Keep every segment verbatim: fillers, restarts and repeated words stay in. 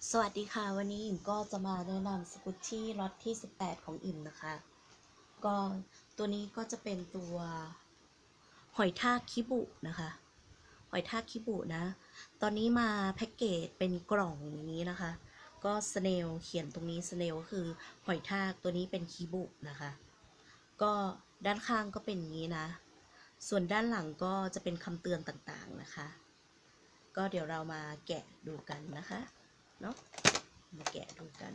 สวัสดีค่ะวันนี้อิ่มก็จะมาแนะนำสกุตชี่ล็อตที่สิบแปดของอิ่มนะคะก็ตัวนี้ก็จะเป็นตัวหอยทากคิบุนะคะหอยทากคิบุนะตอนนี้มาแพ็กเกจเป็นกล่องอย่างนี้นะคะก็สเนลเขียนตรงนี้สเนลก็คือหอยทากตัวนี้เป็นคิบุนะคะก็ด้านข้างก็เป็นอย่างนี้นะส่วนด้านหลังก็จะเป็นคำเตือนต่างๆนะคะก็เดี๋ยวเรามาแกะดูกันนะคะเนาะมาแกะดูกัน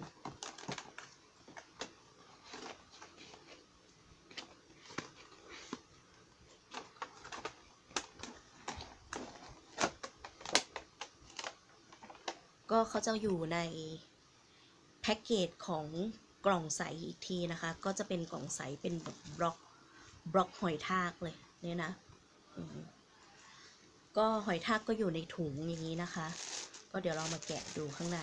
ก็เขาจะอยู่ในแพ็กเกจของกล่องใสอีกทีนะคะก็จะเป็นกล่องใสเป็นแบบบล็อกบล็อกหอยทากเลยเนี่ยนะก็หอยทากก็อยู่ในถุงอย่างนี้นะคะก็เดี๋ยวเรามาแกะดูข้างใน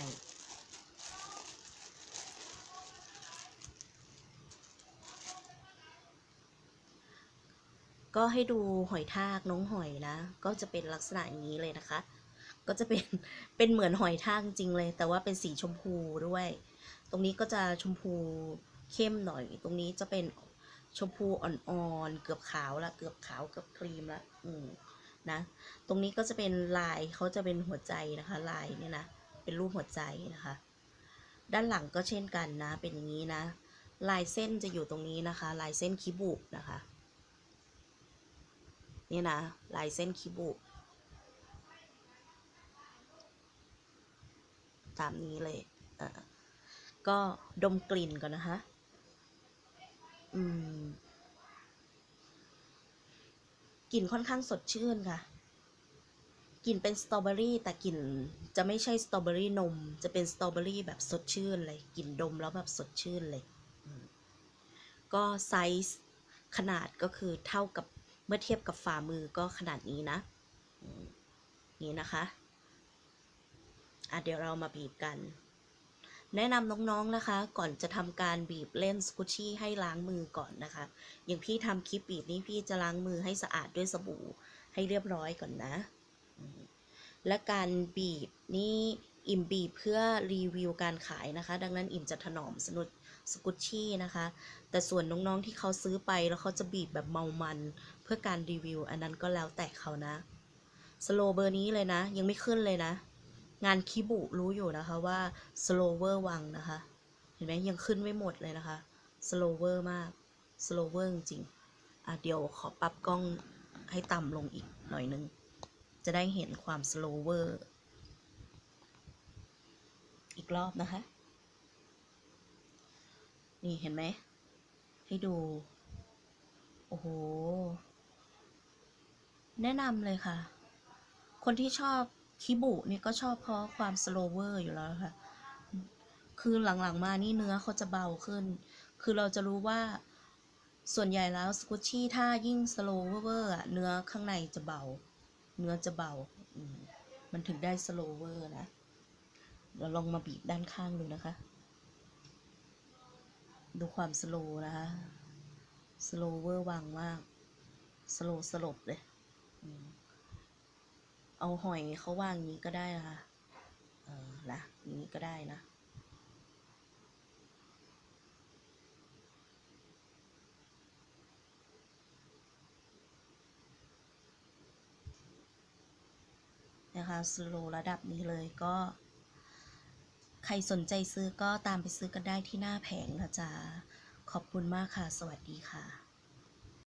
ก็ให้ดูหอยทากน้องหอยนะก็จะเป็นลักษณะอย่างนี้เลยนะคะก็จะเป็นเป็นเหมือนหอยทากจริงเลยแต่ว่าเป็นสีชมพูด้วยตรงนี้ก็จะชมพูเข้มหน่อยตรงนี้จะเป็นชมพูอ่อนๆเกือบขาวละเกือบขาวเกือบครีมละอืมนะตรงนี้ก็จะเป็นลายเขาจะเป็นหัวใจนะคะลายเนี่ยนะเป็นรูปหัวใจนะคะด้านหลังก็เช่นกันนะเป็นอย่างนี้นะลายเส้นจะอยู่ตรงนี้นะคะลายเส้นคิบุนะคะนี่นะลายเส้นคิบุตามนี้เลยอ่ะก็ดมกลิ่นก่อนนะคะอืมกลิ่นค่อนข้างสดชื่นค่ะกลิ่นเป็นสตรอเบอรี่แต่กลิ่นจะไม่ใช่สตรอเบอรี่นมจะเป็นสตรอเบอรี่แบบสดชื่นเลยกลิ่นดมแล้วแบบสดชื่นเลยก็ไซส์ขนาดก็คือเท่ากับเมื่อเทียบกับฝ่ามือก็ขนาดนี้นะนี่นะคะอ่ะเดี๋ยวเรามาบีบกันแนะนำน้องๆนะคะก่อนจะทำการบีบเล่นสกุชชี่ให้ล้างมือก่อนนะคะอย่างพี่ทำคลิปบีบนี้พี่จะล้างมือให้สะอาดด้วยสบู่ให้เรียบร้อยก่อนนะและการบีบนี่อิ่มบีบเพื่อรีวิวการขายนะคะดังนั้นอิ่มจะถนอมสนุดสกุชชี่นะคะแต่ส่วนน้องๆที่เขาซื้อไปแล้วเขาจะบีบแบบเมามันเพื่อการรีวิวอันนั้นก็แล้วแต่เขานะสโลเบอร์นี้เลยนะยังไม่ขึ้นเลยนะงานคิบุรู้อยู่นะคะว่าสโลเวอร์วังนะคะเห็นไหมยังขึ้นไม่หมดเลยนะคะสโลเวอร์มากสโลเวอร์จริงอ่ะเดี๋ยวขอปรับกล้องให้ต่ำลงอีกหน่อยนึงจะได้เห็นความสโลเวอร์อีกรอบนะคะนี่เห็นไหมให้ดูโอ้โหแนะนำเลยค่ะคนที่ชอบคิบุนี่ก็ชอบเพราะความสโลเวอร์อยู่แล้วค่ะคือหลังๆมานี่เนื้อเขาจะเบาขึ้นคือเราจะรู้ว่าส่วนใหญ่แล้วสกุชชี่ถ้ายิ่งสโลเวอร์เนื้อข้างในจะเบาเนื้อจะเบามันถึงได้สโลเวอร์นะเราลองมาบีบด้านข้างดูนะคะดูความสโลนะคะสโลเวอร์วังมากสโลสลบเลยเอาหอยเขาวางอย่างนี้ก็ได้นะคะเออนะอย่างนี้ก็ได้นะนะคะสโลระดับนี้เลยก็ใครสนใจซื้อก็ตามไปซื้อกันได้ที่หน้าแผงนะจ๊ะขอบคุณมากค่ะสวัสดีค่ะ